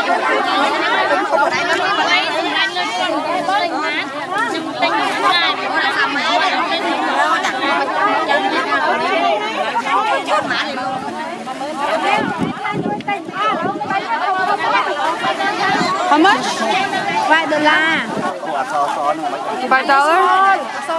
How much? $5. $5?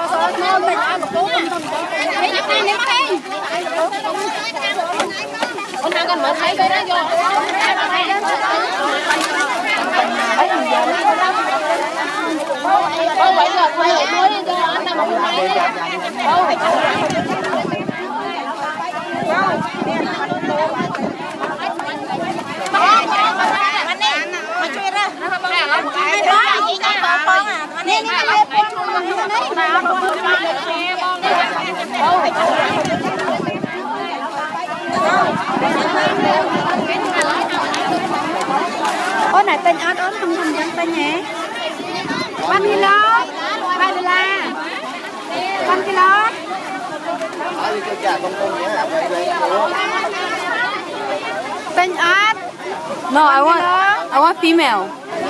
Ôi này tên ớt không dùng dân tên nhé. 1 kilo $5. 1 kilo. Tên ớt. No, I want female.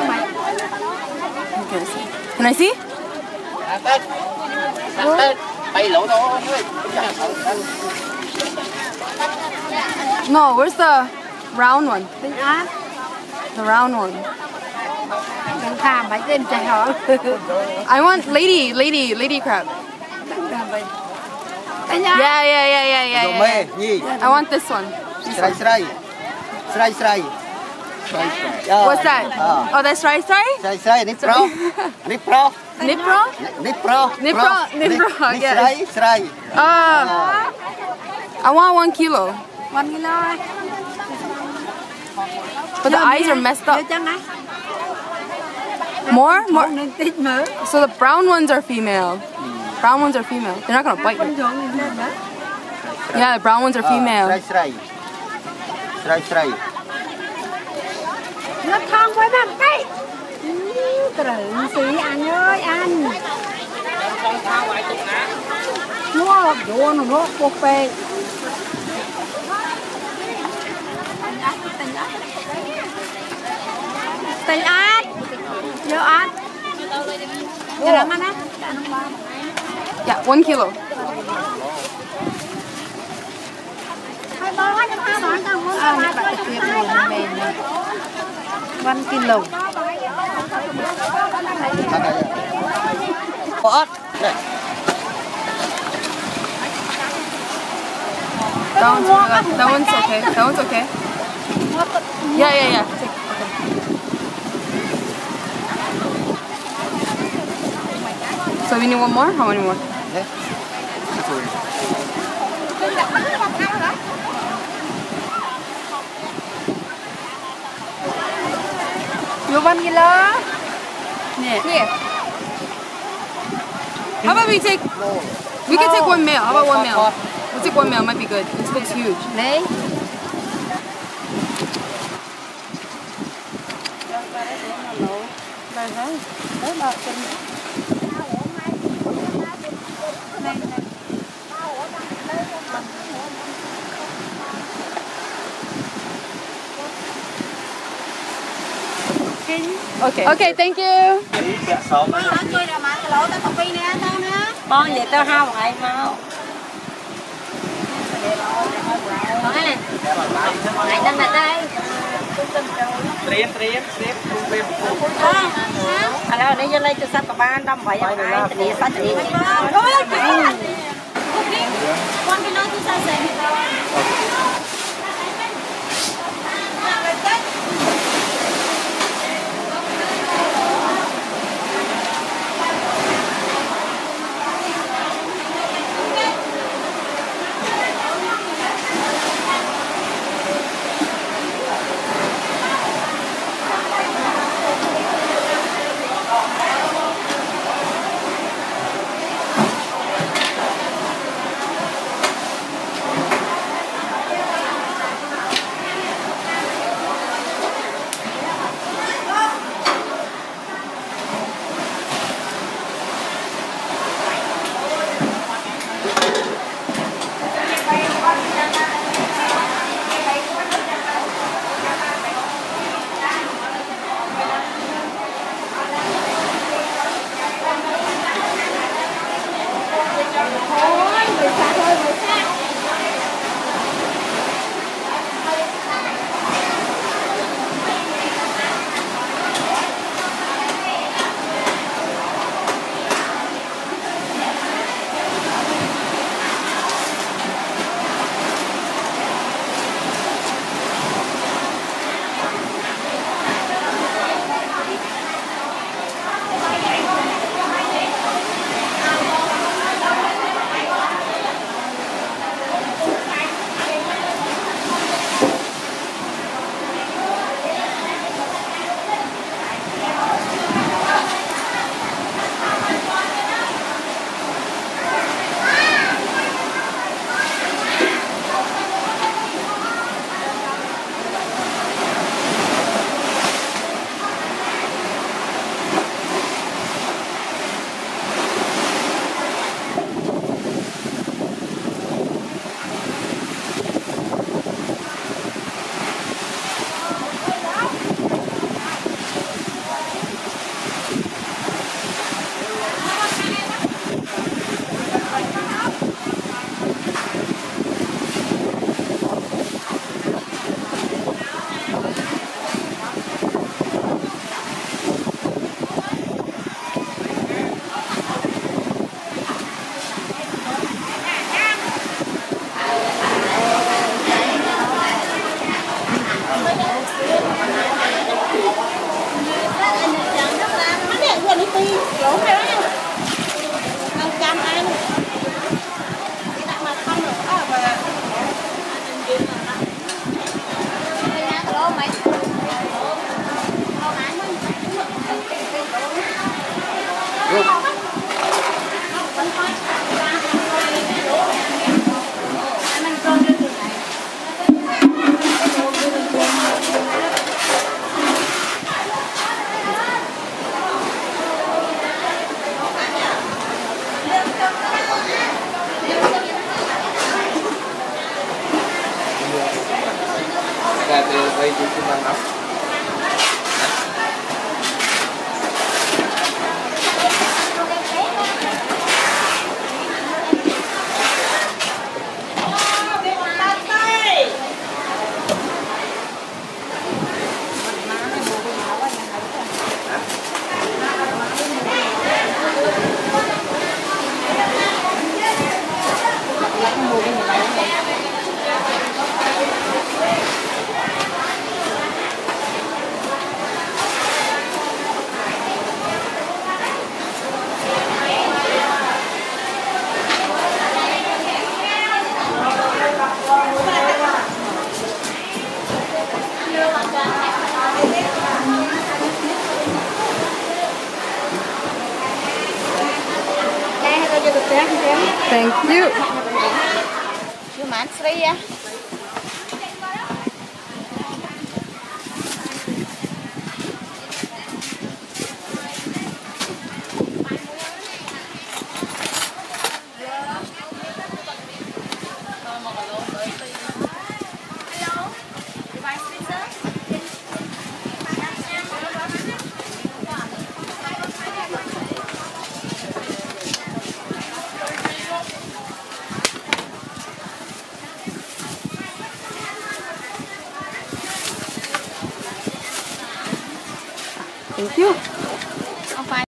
Can I see? No, where's the round one? The round one. I want lady crab. Yeah. I want this one. What's that? Oh, that's rice. Nipro. Yes. I want 1 kilo. 1 kilo. But the eyes are messed up. More? So the brown ones are female. They're not gonna bite you. Yeah, the brown ones are female. Nó thon quá bạn cái. Trời xí anh ơi anh. Mua đồ nó cục phê. Tình át. Vô át. Cho lắm anh á. Yeah, 1 kilo. Thôi bó cho tao bọn tao muốn tao bạn cái chuyện này nó mềm này. 1 kilo. Ớt. That one's okay. Yeah. So we need one more? How many more? Yeah. You 1 kilo? Yeah. How about we can take one male. How about one male? We'll take one male, might be good. This looks huge. Đấy. Okay, thank you. Con vậy tao hao một ngày mau. Còn cái này. Này đang là đây. Triếm. Alo, đây lên cho sắp cả ban đâm vậy ai thì sát thì. Con cái nó cứ sao sẽ Thank you. Chú mát free á. Thank you. Không phải